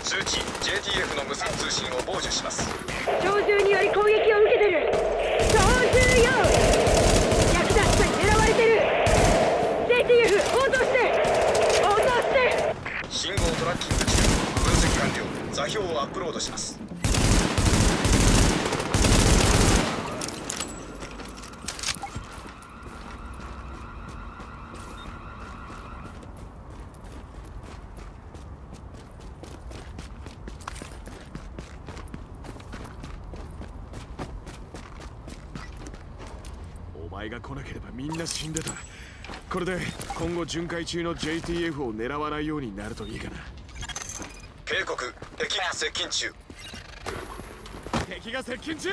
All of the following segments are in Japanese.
通知 JTF の無線通信を傍受します。 鳥獣により攻撃を受けてる。鳥獣よ、役立つに狙われてる。 JTF 応答して、応答して。 信号トラッキング中、分析完了。座標をアップロードします。 お前が来なければみんな死んでた。これで今後巡回中の JTF を狙わないようになるといいかな。 警告、敵が接近中。 敵が接近中。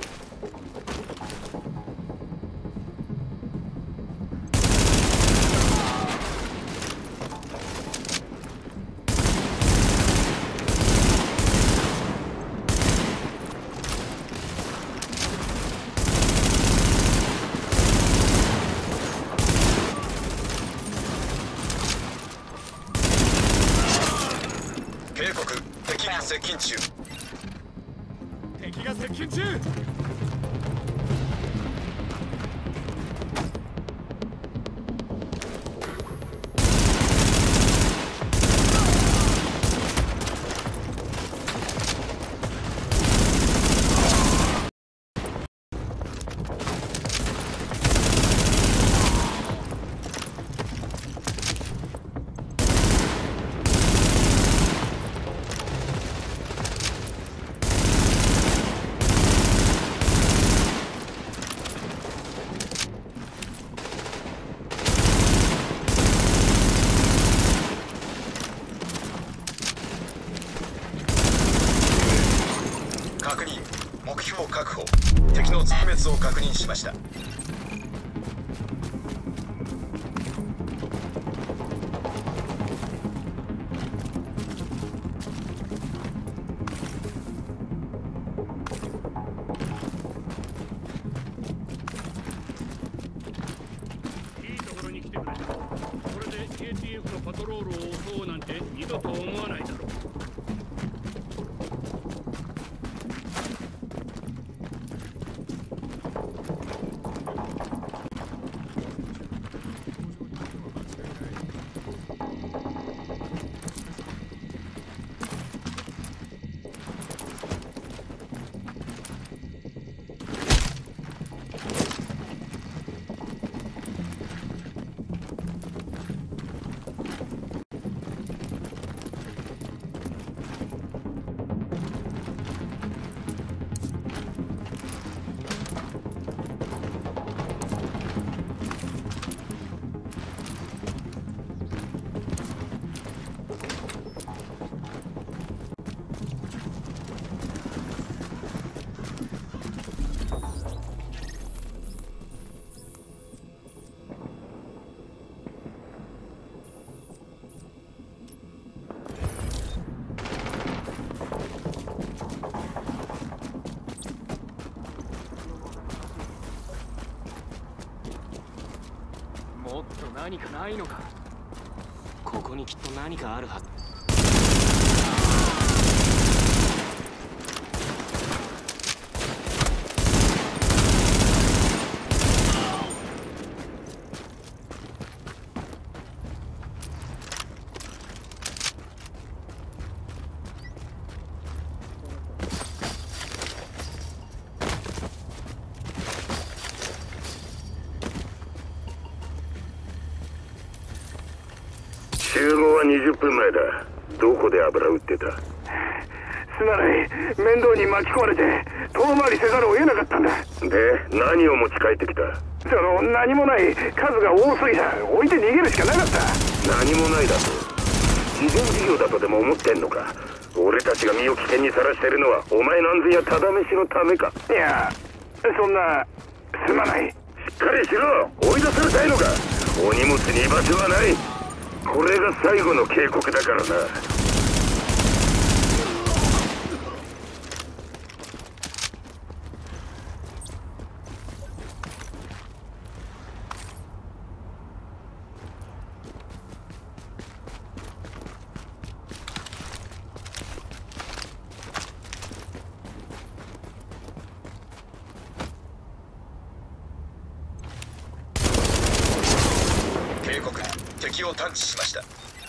警告、敵が接近中。 敵が接近中。 確認、目標確保。敵の全滅を確認しました。 いいところに来てくれた。これで JTF のパトロールを襲おうなんて二度と思わないだろう。 もっと何かないのか。ここにきっと何かあるはず。 集合は20分前だ。どこで油売ってた？ すまない。面倒に巻き込まれて遠回りせざるを得なかったんだ。 で、何を持ち帰ってきた？ 何もない。数が多すぎた。置いて逃げるしかなかった。 何もないだと？慈善事業だとでも思ってんのか？俺たちが身を危険にさらしてるのはお前の安全やただ飯のためか？ いや、そんな。すまない。 しっかりしろ。追い出されたいのか？お荷物に居場所はない。これが最後の警告だからな。 告、敵を探知しました。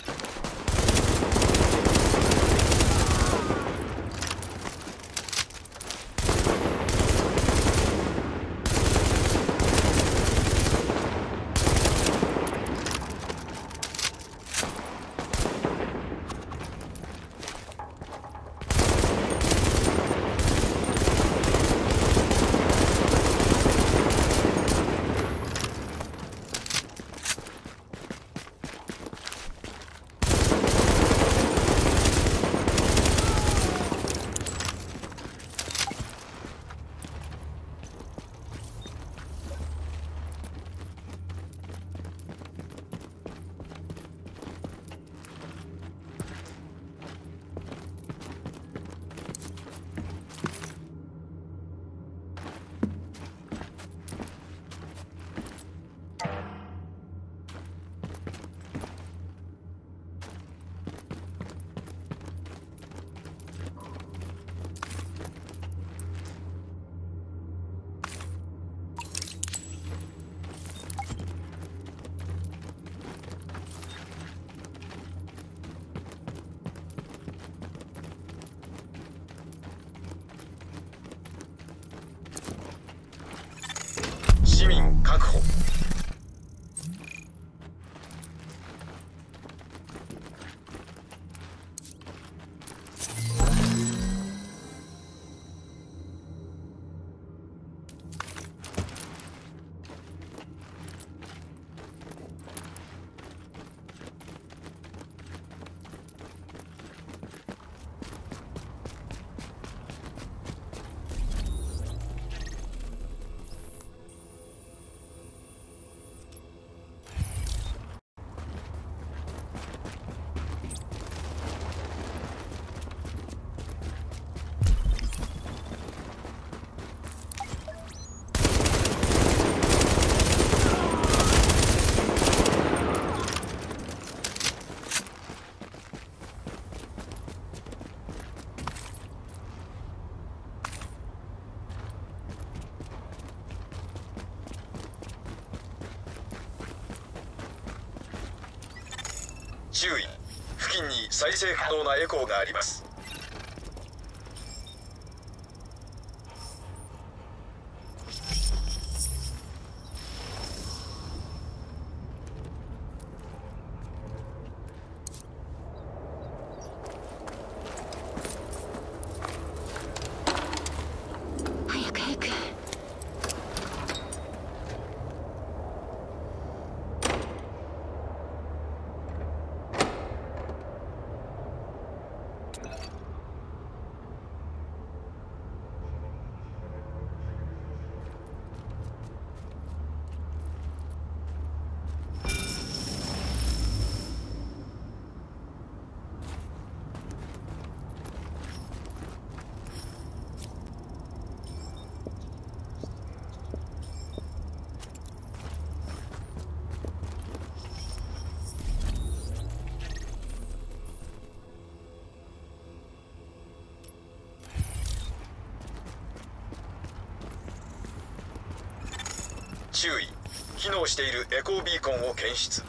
市民確保。注意、付近に再生可能なエコーがあります。 早く早く。注意、機能しているエコービーコンを検出。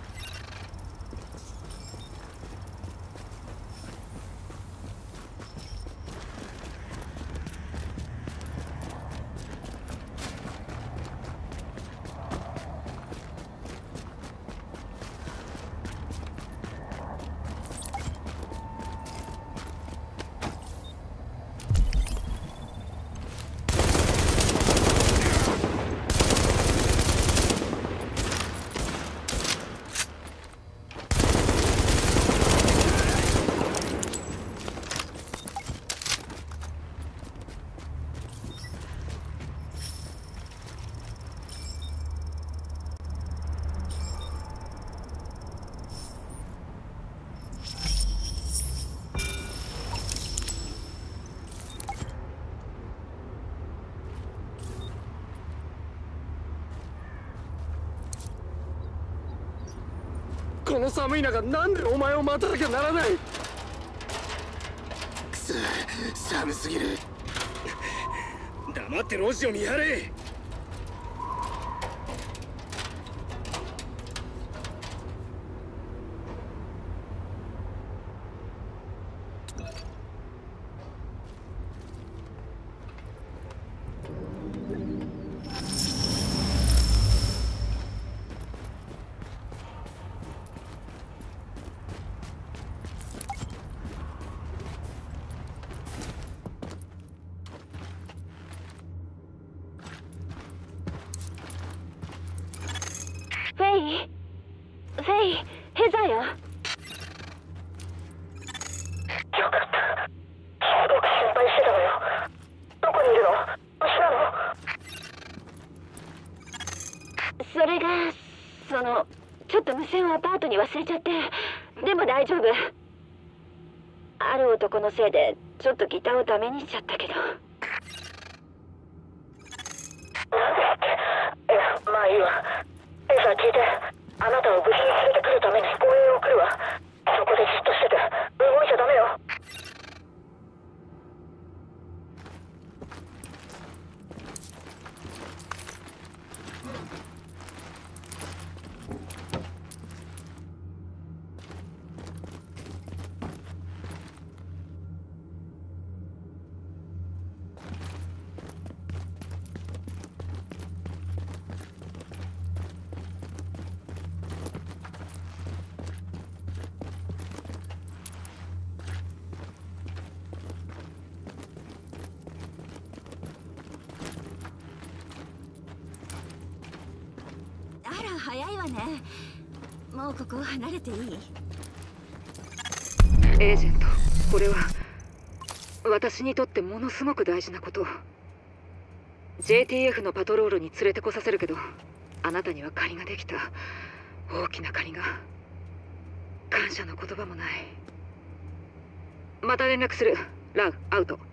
この寒い中、なんでお前を待たなきゃならない。くそ、寒すぎる。黙ってロジを見張れ。 レイ、ヘザーよ。よかった。すごく心配してたのよ。どこにいるの？星なの？それが、ちょっと無線をアパートに忘れちゃって。でも大丈夫。ある男のせいでちょっとギターをダメにしちゃったけど。なんでって。いや、まあいいわ。エサ聞いて。あなたを無事に連れてくるために護衛を送るわ。そこでじっとしてて。動いちゃダメよ。 早いわね。もうここを離れていい？ エージェント、これは私にとってものすごく大事なこと。 JTF のパトロールに連れてこさせるけど、あなたには借りができた。大きな借りが。感謝の言葉もない。また連絡する。ラウ、アウト。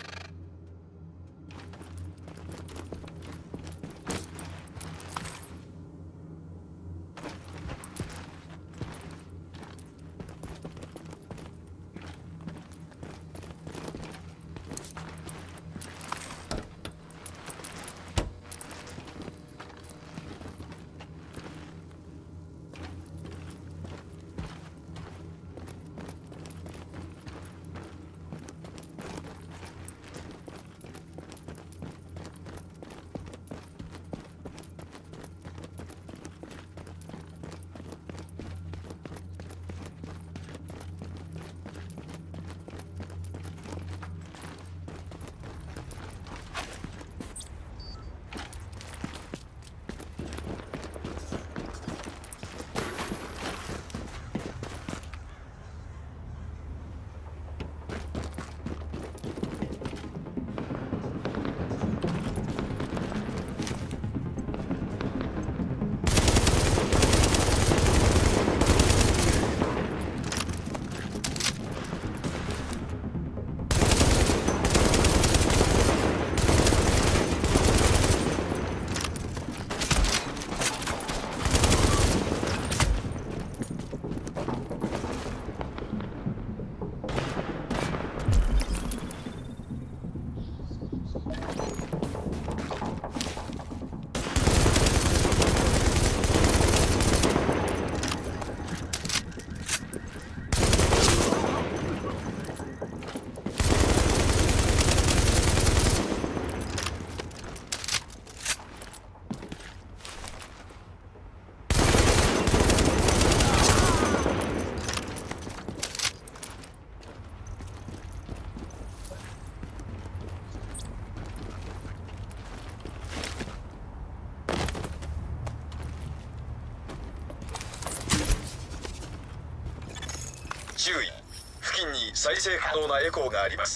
注意、付近に再生可能なエコーがあります。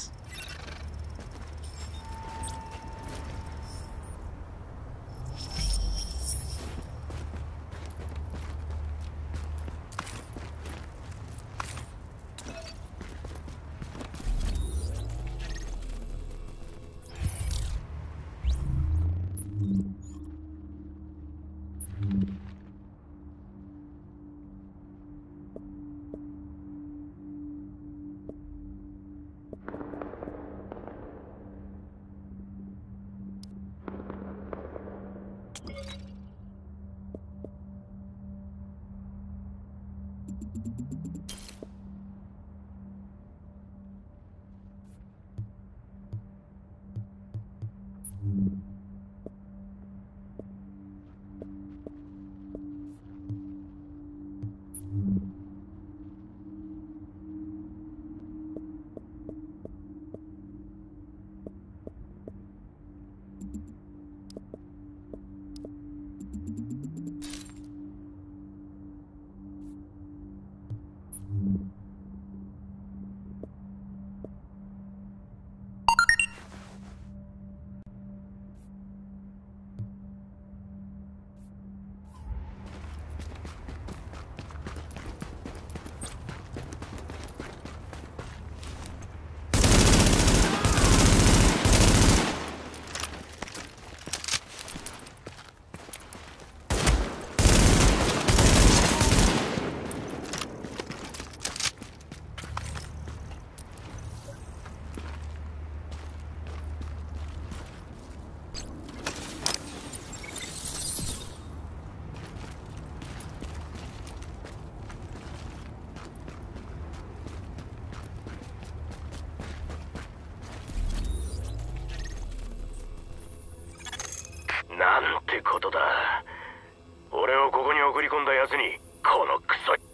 り込んだやつにこのクソ。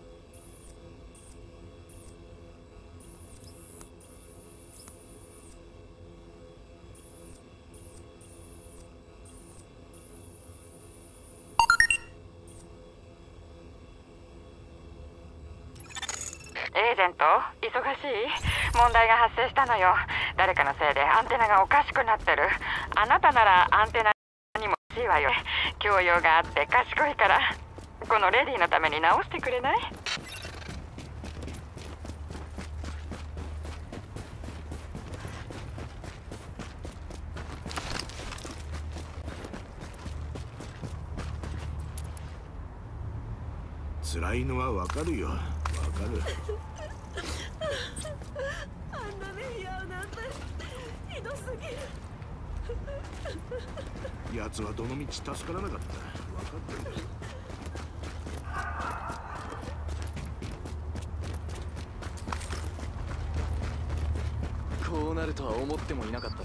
エージェント、忙しい？問題が発生したのよ。誰かのせいでアンテナがおかしくなってる。あなたならアンテナにも欲しいわよ。教養があって賢いから、このレディのために直してくれない？ 辛いのはわかるよ。わかる。 あんな目に遭うなんてひどすぎる。 奴はどのみち助からなかった。わかってんだよ。 こうなるとは思ってもいなかったろ。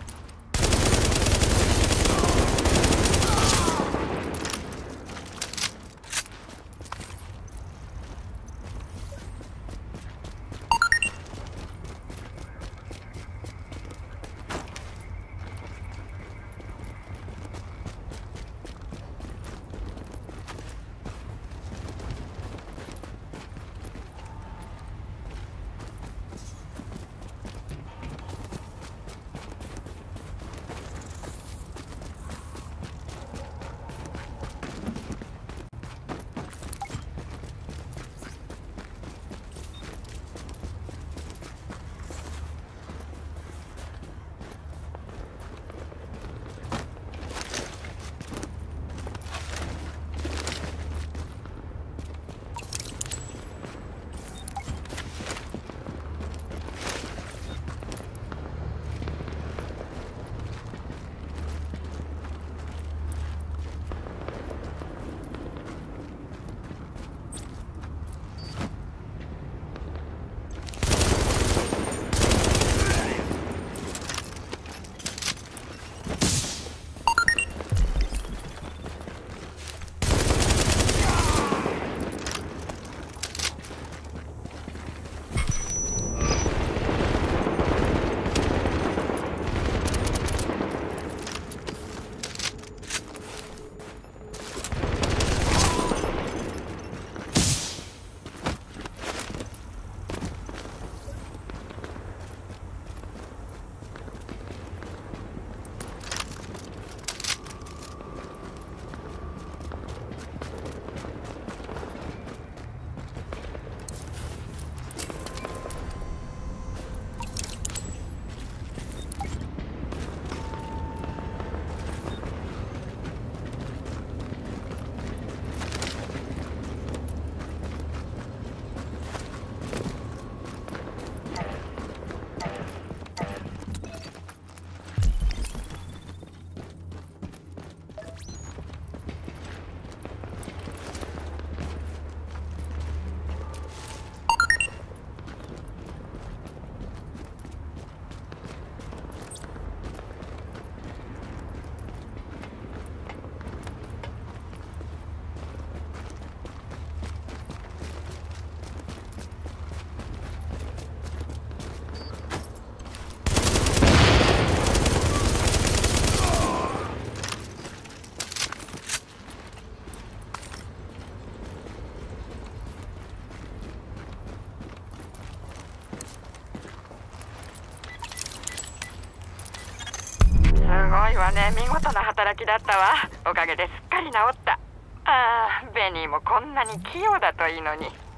ごいわね。見事な働きだったわ。おかげですっかり治った。ああ、ベニーもこんなに器用だといいのに。